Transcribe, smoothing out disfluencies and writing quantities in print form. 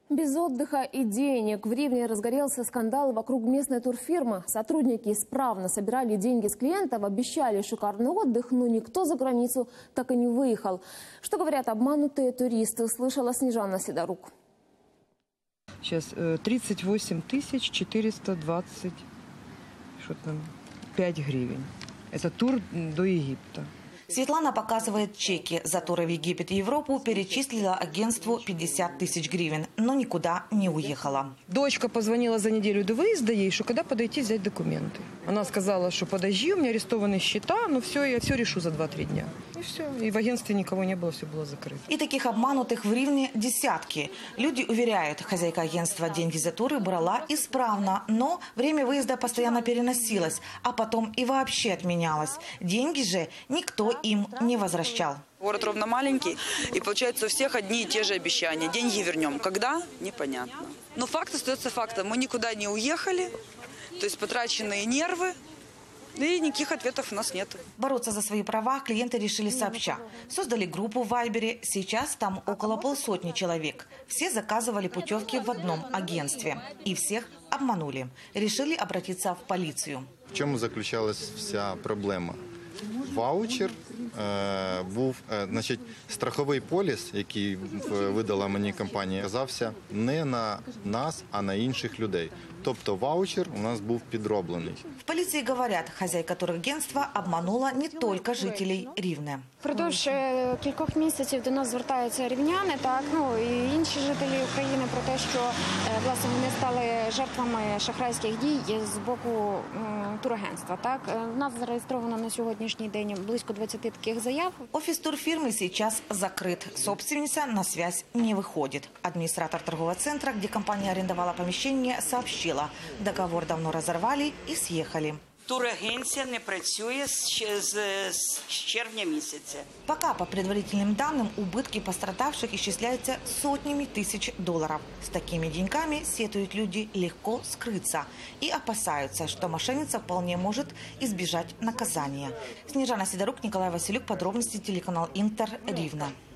Без отдыха и денег в Ривне разгорелся скандал вокруг местной турфирмы. Сотрудники исправно собирали деньги с клиентов, обещали шикарный отдых, но никто за границу так и не выехал. Что говорят обманутые туристы, слышала Снежана Сидорук. Сейчас 38 420 5 гривен. Это тур до Египта. Светлана показывает чеки. За туры в Египет и Европу перечислила агентству 50 тысяч гривен, но никуда не уехала. Дочка позвонила за неделю до выезда ей, что когда подойти взять документы. Она сказала, что подожди, у меня арестованы счета, но все, я все решу за 2-3 дня. И все. И в агентстве никого не было, все было закрыто. И таких обманутых в Ривне десятки. Люди уверяют, хозяйка агентства деньги за туры брала исправно, но время выезда постоянно переносилось, а потом и вообще отменялось. Деньги же никто им не возвращал. Город Ровно маленький, и получается у всех одни и те же обещания. Деньги вернем. Когда? Непонятно. Но факт остается фактом. Мы никуда не уехали, то есть потраченные нервы, и никаких ответов у нас нет. Бороться за свои права клиенты решили сообща. Создали группу в Вайбере. Сейчас там около 50 человек. Все заказывали путевки в одном агентстве. И всех обманули. Решили обратиться в полицию. В чому заключалась вся проблема? Ваучер був, значить, страховий поліс, який видала мені компанія, казався не на нас, а на інших людей. Тобто ваучер у нас був підроблений. В полиции говорят, хозяйка турагентства обманула не только жителей Рівне. Впродовж кількох місяців до нас звертаються рівняни, і інші жителі України про те, що власне вони стали жертвами шахрайських дій з боку турагентства. У нас зареєстровано на сьогоднішній день близько 20 таких заяв. Офис турфирмы сейчас закрыт. Собственница на связь не выходит. Администратор торгового центра, где компания арендовала помещение, сообщила, договор давно разорвали и съехали. Турагенція не працює з червня місяця. Пока, по предварительным данным, убытки пострадавших исчисляются сотнями тысяч долларов. С такими деньгами, сетуют люди, легко скрыться. И опасаются, что мошенница вполне может избежать наказания. Снежана Сидорук, Николай Василюк. Подробности телеканал Интер, Ривна.